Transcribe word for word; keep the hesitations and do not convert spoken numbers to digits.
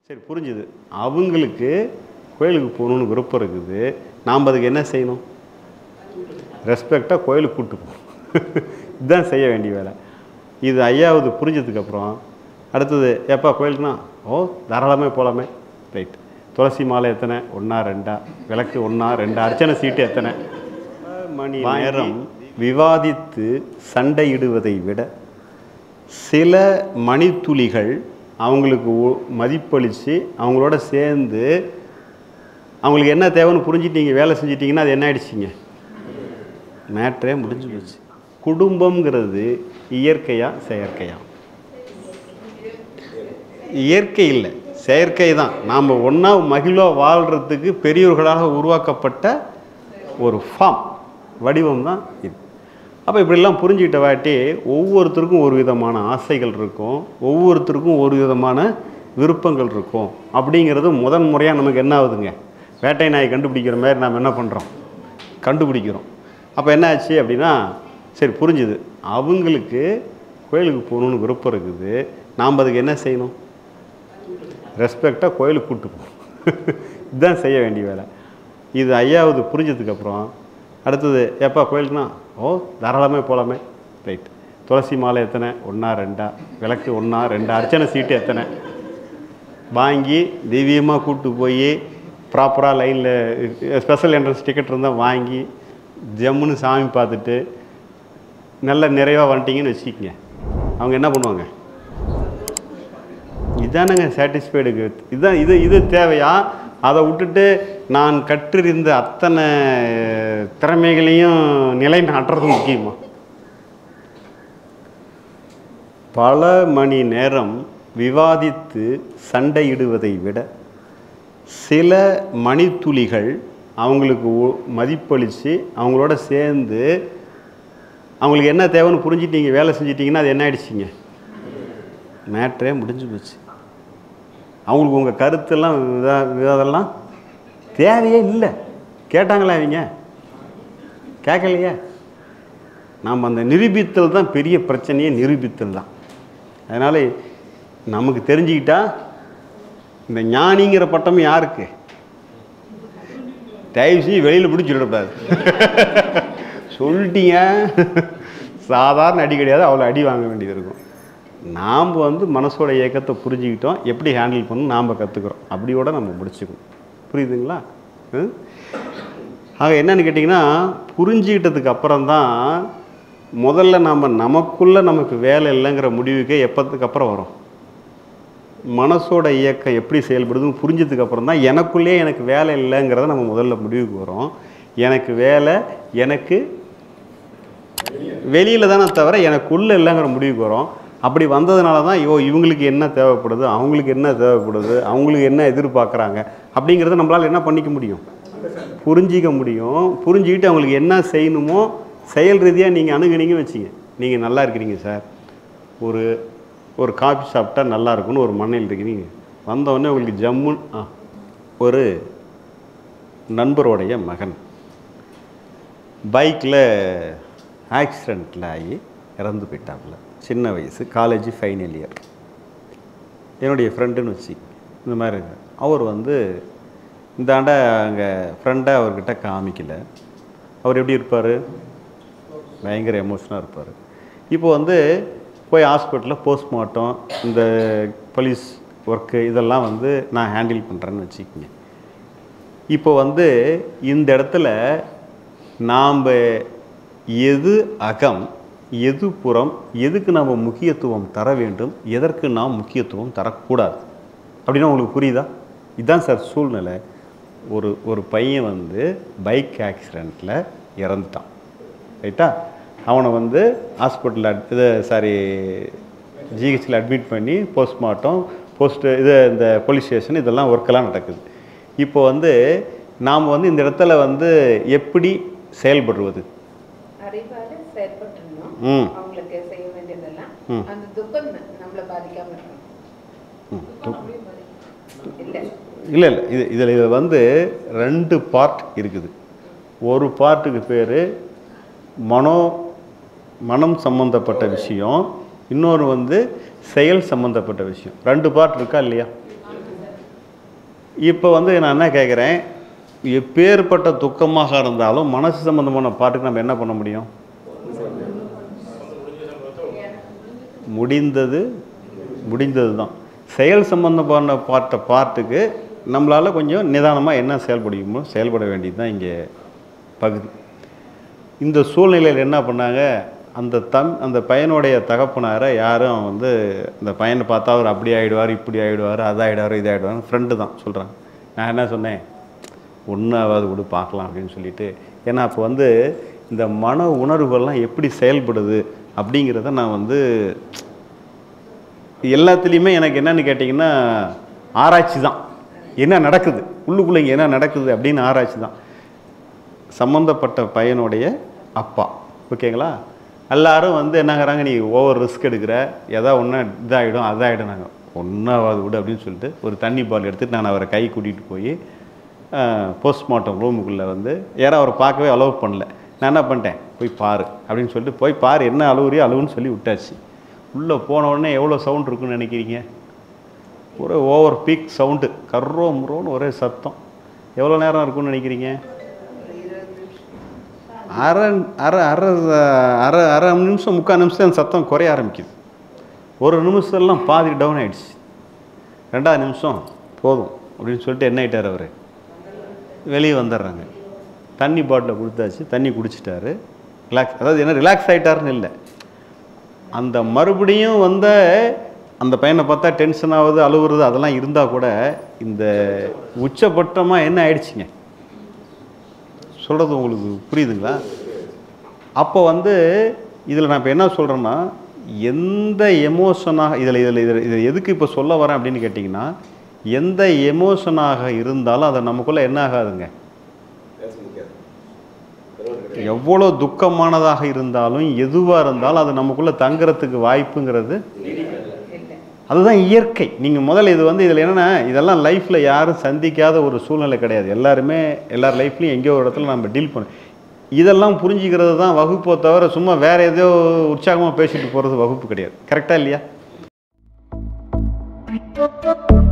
சரி, புரிஞ்சுது. அவங்களுக்கு கோயிலுக்கு போகணுன்னு விருப்பம் இருக்குது. நாம் அதுக்கு என்ன செய்யணும்? ரெஸ்பெக்டாக கோயிலுக்கு கூப்பிட்டு போகணும். இதுதான் செய்ய வேண்டிய வேலை. இது ஐயாவது புரிஞ்சதுக்கப்புறம் அடுத்தது, எப்பா கோயிலுக்குனா, ஓ தாராளமாக போகலாமே, ரைட். துளசி மாலை எத்தனை? ஒன்றா ரெண்டா? விளக்கு ஒன்றா ரெண்டா? அர்ச்சனை சீட்டு எத்தனை? மணி நேரம் விவாதித்து சண்டையிடுவதை விட சில மணித்துளிகள் அவங்களுக்கு மதிப்பளித்து அவங்களோட சேர்ந்து அவங்களுக்கு என்ன தேவைன்னு புரிஞ்சுட்டீங்க, வேலை செஞ்சிட்டிங்கன்னா அது என்ன ஆகிடுச்சிங்க? மேட்ரே முடிஞ்சு போச்சு. குடும்பங்கிறது இயற்கையா செயற்கையா? இயற்கை இல்லை, செயற்கை தான். நாம் ஒன்றா மகிழ்வாக வாழ்கிறதுக்கு பெரியவர்களாக உருவாக்கப்பட்ட ஒரு ஃபார்ம், வடிவம் தான் இது. அப்போ இப்படிலாம் புரிஞ்சுக்கிட்ட வாட்டி ஒவ்வொருத்தருக்கும் ஒரு விதமான ஆசைகள் இருக்கும், ஒவ்வொருத்தருக்கும் ஒரு விதமான விருப்பங்கள் இருக்கும். அப்படிங்கிறது முதன் முறையாக நமக்கு என்ன ஆகுதுங்க? வேட்டை நாயை கண்டுபிடிக்கிற மாதிரி நாம் என்ன பண்ணுறோம்? கண்டுபிடிக்கிறோம். அப்போ என்ன ஆச்சு அப்படின்னா, சரி புரிஞ்சுது. அவங்களுக்கு கோயிலுக்கு போகணுன்னு விருப்பம் இருக்குது. நாம் அதுக்கு என்ன செய்யணும்? ரெஸ்பெக்டாக கோயிலுக்கு கூப்பிட்டு போகணும். இதுதான் செய்ய வேண்டிய வேலை. இது ஐயாவது புரிஞ்சதுக்கப்புறம் அடுத்தது, எப்பா கோயிலுக்குனா, ஓ தாராளமாக போகலாமே, ரைட். துளசி மாலை எத்தனை? ஒன்றா ரெண்டா? விளக்கு ஒன்றா ரெண்டா? அர்ச்சனை சீட்டு எத்தனை? வாங்கி தெய்வீகமாக கூப்பிட்டு போய் ப்ராப்பராக லைனில் ஸ்பெஷல் என்ட்ரன்ஸ் டிக்கெட் இருந்தால் வாங்கி ஜம்முன்னு சாமி பார்த்துட்டு நல்ல நிறைவாக வந்துட்டிங்கன்னு வச்சுக்கிங்க. அவங்க என்ன பண்ணுவாங்க? இதானங்க சாட்டிஸ்ஃபைடுக்கு. இதுதான் இது இது தேவையா? அதை விட்டுட்டு நான் கற்றிருந்த அத்தனை திறமைகளையும் நிலைநாட்டுறது முக்கியமா? பல மணி நேரம் விவாதித்து சண்டையிடுவதை விட சில மணித்துளிகள் அவங்களுக்கு மதிப்பளித்து அவங்களோட சேர்ந்து அவங்களுக்கு என்ன தேவைன்னு புரிஞ்சுட்டீங்க, வேலை செஞ்சிட்டிங்கன்னா அது என்ன ஆகிடுச்சிங்க? மேட்ரே முடிஞ்சு போச்சு. அவங்களுக்கு உங்கள் கருத்தெல்லாம் விதா விவாதெல்லாம் தேவையே இல்லை. கேட்டாங்களா அவங்க? கேட்கலையே. நாம் அந்த நிரூபித்தல் தான் பெரிய பிரச்சனையே, நிரூபித்தல் தான். அதனால் நமக்கு தெரிஞ்சுக்கிட்டா இந்த ஞானிங்கிற பட்டம் யாருக்கு? தயவு செஞ்சு வெளியில் பிடிச்சி விடக்கூடாது. சொல்லிட்டீங்க, சாதாரண அடி கிடையாது, அவ்வளோ அடி வாங்க வேண்டியது இருக்கும். நாம் வந்து மனசோட இயக்கத்தை புரிஞ்சுக்கிட்டோம், எப்படி ஹேண்டில் பண்ணணும் நாம் கற்றுக்குறோம். அப்படியோட நம்ம முடிச்சுக்கணும். புரியுதுங்களா? ஆக என்னன்னு கேட்டிங்கன்னா, புரிஞ்சுக்கிட்டதுக்கு அப்புறம்தான் முதல்ல நாம் நமக்குள்ளே நமக்கு வேலை இல்லைங்கிற முடிவுக்கே எப்போதுக்கு அப்புறம் வரும். மனசோட இயக்கம் எப்படி செயல்படுதுன்னு புரிஞ்சதுக்கு அப்புறம் தான் எனக்குள்ளே எனக்கு வேலை இல்லைங்கிறத நம்ம முதல்ல முடிவுக்கு வரோம். எனக்கு வேலை எனக்கு வெளியில் தானே தவிர எனக்குள்ளே இல்லைங்கிற முடிவுக்கு வரோம். அப்படி வந்ததுனால தான் ஐயோ இவங்களுக்கு என்ன தேவைப்படுது, அவங்களுக்கு என்ன தேவைப்படுது, அவங்களுக்கு என்ன எதிர்பார்க்குறாங்க அப்படிங்கிறத நம்மளால் என்ன பண்ணிக்க முடியும்? புரிஞ்சிக்க முடியும். புரிஞ்சுக்கிட்டு அவங்களுக்கு என்ன செய்யணுமோ செயல் ரீதியாக நீங்கள் அணுகுனீங்கன்னு வச்சிங்க. நீங்கள் நல்லா இருக்கிறீங்க சார், ஒரு ஒரு காஃபி சாப்பிட்டா நல்லா இருக்குன்னு ஒரு மண்ணையில் இருக்கிறீங்க. வந்தவுடனே உங்களுக்கு ஜம்முன் ஆ ஒரு நண்பருடைய மகன் பைக்கில் ஆக்சிடெண்ட்டில் ஆகி இறந்து போயிட்டாப்புல. சின்ன வயசு, காலேஜ் ஃபைனல் இயர். என்னுடைய ஃப்ரெண்டுன்னு வச்சு இந்த மாதிரி அவர் வந்து இந்த ஆண்டை அங்கே ஃப்ரெண்டை அவர்கிட்ட காமிக்கலை. அவர் எப்படி இருப்பார்? பயங்கர எமோஷனாக இருப்பார். இப்போ வந்து போய் ஹாஸ்பிட்டலில் போஸ்ட்மார்ட்டம், இந்த போலீஸ் ஒர்க்கு இதெல்லாம் வந்து நான் ஹேண்டில் பண்ணுறேன்னு வச்சுக்கோங்க. இப்போ வந்து இந்த இடத்துல நாம் எது அகம் எது புறம், எதுக்கு நாம் முக்கியத்துவம் தர வேண்டும், எதற்கு நாம் முக்கியத்துவம் தரக்கூடாது அப்படின்னா உங்களுக்கு புரியுதா? இதுதான் சார் சூழ்நிலை. ஒரு ஒரு பையன் வந்து பைக் ஆக்சிடெண்ட்டில் இறந்துட்டான், ரைட்டா? அவனை வந்து ஹாஸ்பிட்டலில் அட் இது சாரி ஜிஹெச்சில் அட்மிட் பண்ணி போஸ்ட்மார்ட்டம் போஸ்ட்டு இது இந்த போலீஸ் ஸ்டேஷன் இதெல்லாம் ஒர்க்கெல்லாம் நடக்குது. இப்போ வந்து நாம் வந்து இந்த இடத்துல வந்து எப்படி செயல்படுவது? ம் அவங்களுக்கு செய்ய வேண்டியதெல்லாம் அந்த துக்கம் நம்மளை பாதிக்காம இருக்கணும். இல்லை இல்லை இல்லை இது இதில் இதில் வந்து ரெண்டு பார்ட் இருக்குது. ஒரு பார்ட்டுக்கு பேர் மனோ மனம் சம்மந்தப்பட்ட விஷயம், இன்னொரு வந்து செயல் சம்மந்தப்பட்ட விஷயம். ரெண்டு பார்ட் இருக்கா இல்லையா? இப்போ வந்து நான் என்ன கேட்குறேன், எப்பேற்பட்ட துக்கமாக இருந்தாலும் மனசு சம்பந்தமான பாட்டுக்கு நம்ம என்ன பண்ண முடியும்? முடிந்தது முடிந்தது தான். செயல் சம்பந்தமான பாட்ட பாட்டுக்கு நம்மளால் கொஞ்சம் நிதானமாக என்ன செயல்படுமோ செயல்பட வேண்டியது தான் இங்கே பகுதி. இந்த சூழ்நிலையில் என்ன பண்ணாங்க, அந்த தம் அந்த பையனுடைய தகப்பனாரை யாரும் வந்து இந்த பையனை பார்த்தா அவர் அப்படி ஆகிடுவார், இப்படி ஆகிடுவார், அதாகிடுவார், இதாகிடுவார், ஃப்ரெண்டு தான் சொல்கிறாங்க. நான் என்ன சொன்னேன், ஒன்றாவது கூட பார்க்கலாம் அப்படின்னு சொல்லிட்டு. ஏன்னா அப்போ வந்து இந்த மன உணர்வுகள்லாம் எப்படி செயல்படுது அப்படிங்கிறத நான் வந்து எல்லாத்துலேயுமே எனக்கு என்னென்னு கேட்டிங்கன்னா ஆராய்ச்சி தான். என்ன நடக்குது உள்ளுக்குள்ளே இங்கே என்ன நடக்குது அப்படின்னு ஆராய்ச்சி தான். சம்மந்தப்பட்ட பையனுடைய அப்பா, ஓகேங்களா, எல்லாரும் வந்து என்னங்கிறாங்க, நீ ஓவர் ரிஸ்க் எடுக்கிற, எதா ஒன்றா இதாகிடும் அதாகிடும், நாங்கள் ஒன்றாவது விடு அப்படின்னு சொல்லிட்டு ஒரு தண்ணி பால் எடுத்துகிட்டு நான் அவரை கை கூட்டிகிட்டு போய் போஸ்ட்மார்ட்டம் ரூமுக்குள்ளே வந்து யாரும் அவரை பார்க்கவே அலோவ் பண்ணல. நான் என்ன பண்ணிட்டேன், போய் பாரு அப்படின்னு சொல்லிட்டு போய் பாரு, என்ன அழுவுறியோ அழுவுன்னு சொல்லி விட்டாச்சு. உள்ளே போன உடனே எவ்வளோ சவுண்ட் இருக்குன்னு நினைக்கிறீங்க? ஒரே ஓவர் பீக் சவுண்டு, கர்ரோ முரோன்னு ஒரே சத்தம். எவ்வளோ நேரம் இருக்குன்னு நினைக்கிறீங்க? அரை அரை அரை அரை அரை நிமிஷம் முக்கால் நிமிஷம் அந்த சத்தம் குறைய ஆரம்பிக்குது. ஒரு நிமிஷம்லாம் பாதி டவுன் ஆகிடுச்சு. ரெண்டாவது நிமிஷம் போதும் அப்படின்னு சொல்லிட்டு என்ன ஆகிட்டார் அவர், வெளியே வந்துடுறாங்க. தண்ணி பாட்டிலை கொடுத்தாச்சு, தண்ணி குடிச்சிட்டாரு, ரிலாக்ஸ். அதாவது என்ன ரிலாக்ஸ் ஆகிட்டாருன்னு இல்லை, அந்த மறுபடியும் வந்த அந்த பையனை பார்த்தா டென்ஷன் ஆகுது, அழுவுறது, அதெல்லாம் இருந்தால் கூட இந்த உச்சபட்டமாக என்ன ஆயிடுச்சுங்க, சொல்கிறது உங்களுக்கு புரியுதுங்களா? அப்போ வந்து இதில் நான் இப்போ என்ன சொல்கிறேன்னா, எந்த எமோஷனாக இதில் இதில் இதில் இதை எதுக்கு இப்போ சொல்ல வரேன் அப்படின்னு கேட்டிங்கன்னா, எந்த எமோஷனாக இருந்தாலும் அதை நமக்குள்ளே என்ன ஆகாதுங்க, எவ்வளோ துக்கமானதாக இருந்தாலும் எதுவாக இருந்தாலும் அது நமக்குள்ளே தங்குறதுக்கு வாய்ப்புங்கிறது அதுதான் இயற்கை. நீங்கள் முதல்ல இது வந்து இதில் என்னென்னா, இதெல்லாம் லைஃப்பில் யாரும் சந்திக்காத ஒரு சூழ்நிலை கிடையாது. எல்லாருமே எல்லார் லைஃப்லையும் எங்கேயோ ஒரு இடத்துல நம்ம டீல் பண்ணோம். இதெல்லாம் புரிஞ்சிக்கிறது தான் வகுப்போ தவிர சும்மா வேறு ஏதோ உற்சாகமாக பேசிட்டு போகிறது வகுப்பு கிடையாது. கரெக்டாக இல்லையா?